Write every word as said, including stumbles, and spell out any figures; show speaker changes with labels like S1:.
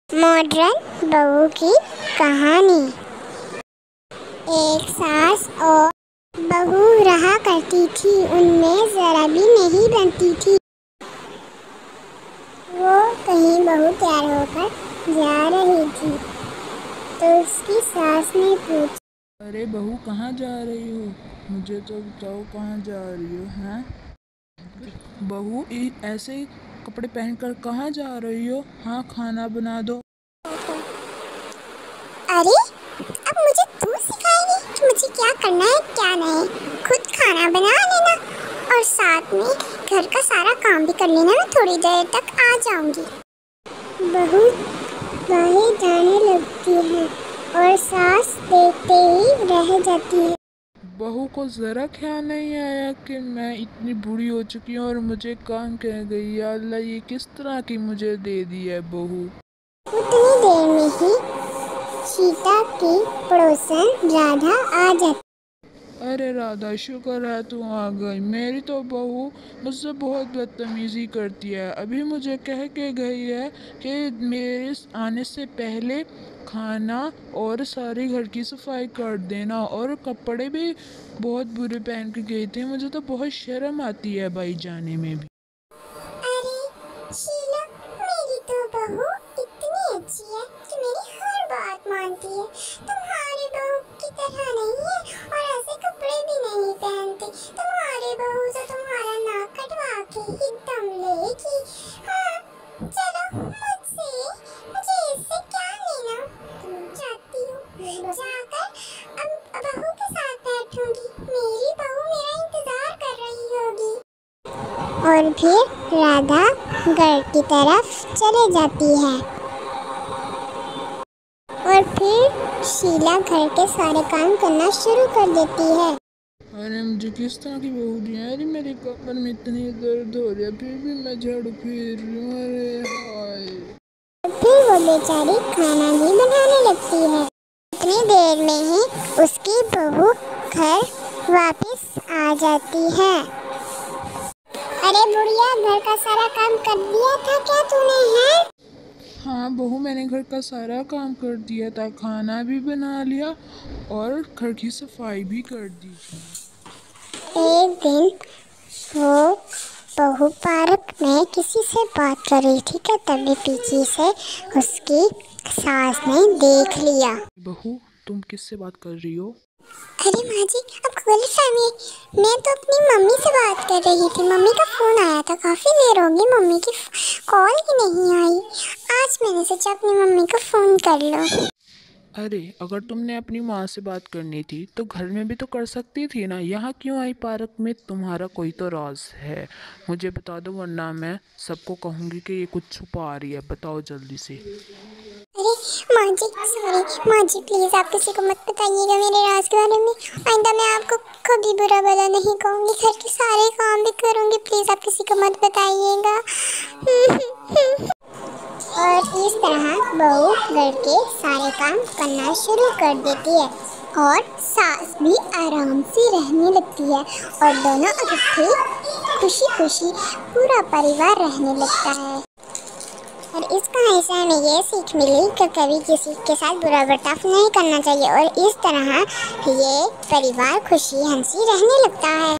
S1: Modern बहू की कहानी। एक सास और बहू रहा करती थी, उनमें जरा भी नहीं बनती थी। वो कहीं बहू तैयार होकर जा रही थी तो उसकी सास ने पूछा,
S2: अरे बहू कहाँ जा रही हो? मुझे तो बताओ कहाँ जा रही हो? हैं बहू, ऐसे ही कपड़े पहनकर कहाँ जा रही हो? हाँ, खाना बना दो।
S1: अरे अब मुझे तू सिखाएगी कि मुझे क्या करना है क्या नहीं। खुद खाना बना लेना और साथ में घर का सारा काम भी कर लेना। मैं थोड़ी देर तक आ जाऊंगी। बहू बाहर जाने लगती है और सास देखते ही रह जाती है।
S2: बहू को ज़रा ख्याल नहीं आया कि मैं इतनी बूढ़ी हो चुकी हूँ और मुझे काम कह गई। या अल्लाह, ये किस तरह की मुझे दे दी है बहू।
S1: उतनी देर में ही सीता की पड़ोसन राधा आ जाती।
S2: अरे राधा, शुक्र है तू आ गई। मेरी तो बहू मुझसे बहुत बदतमीज़ी करती है। अभी मुझे कह के गई है कि मेरे आने से पहले खाना और सारी घर की सफाई कर देना, और कपड़े भी बहुत बुरे पहन के गई थी। मुझे तो बहुत शर्म आती है भाई जाने में भी।
S1: अरे शीला, मेरी तो बहू इतनी अच्छी है कि मेरी हर बात मानती है। तुम्हारी बहू की तरह नहीं है और ऐसे कपड़े भी नहीं पहनती। तुम्हारी बहू तो तुम्हारा नाक कटवा के ही दम लेगी। हाँ, चलो मुझसे, मुझे इससे क्या लेना। जाती हूँ, जाकर अब बहू के साथ बैठूंगी। मेरी बहू मेरा इंतजार कर रही होगी। और फिर राधा घर की तरफ चले जाती है और फिर शीला घर के सारे काम करना शुरू कर देती है।
S2: अरे मुझे किस तरह की बहू दी है? अरे मेरे कमर में इतनी दर्द हो रही है, फिर भी मैं झाड़ू फेर रही हूँ। अरे हाय।
S1: फिर वो बेचारी खाना भी बनाने लगती है। इतनी देर में ही उसकी बहू घर वापस आ जाती है। अरे बुढ़िया, घर का सारा काम कर दिया था क्या तूने? है
S2: हाँ बहू, मैंने घर का सारा काम कर दिया था। खाना भी बना लिया और घर की सफाई भी कर दी।
S1: एक दिन वो बहू पार्क में किसी से बात कर रही थी कि तभी पीछे से उसकी सास ने देख लिया।
S2: बहू, तुम किससे बात कर रही हो?
S1: अरे माँ जी, अब गलतफहमी। मैं तो अपनी मम्मी से बात कर रही थी। मम्मी का फ़ोन आया था, काफ़ी देर हो गई मम्मी की कॉल ही नहीं आई। आज मैंने सोचा अपनी मम्मी को फ़ोन कर लो।
S2: अरे अगर तुमने अपनी माँ से बात करनी थी तो घर में भी तो कर सकती थी ना। यहाँ क्यों आई पार्क में? तुम्हारा कोई तो राज है, मुझे बता दो, वरना मैं सबको कहूँगी कि ये कुछ छुपा रही है। बताओ जल्दी से।
S1: अरे माँ जी, सॉरी माँ जी, प्लीज़ आप किसी को मत बताइएगा मेरे राज के बारे में। आइंदा मैं आपको कभी बुरा भला नहीं कहूँगी। घर के सारे काम भी करूँगी। प्लीज़ आप किसी को मत बताइएगा। और इस तरह बहू घर के सारे काम करना शुरू कर देती है और सास भी आराम से रहने लगती है और दोनों इकट्ठे खुशी खुशी पूरा परिवार रहने लगता है। और इस कहानी से हमें ये सीख मिली कि कभी किसी के साथ बुरा बर्ताव नहीं करना चाहिए और इस तरह ये परिवार खुशी हंसी रहने लगता है।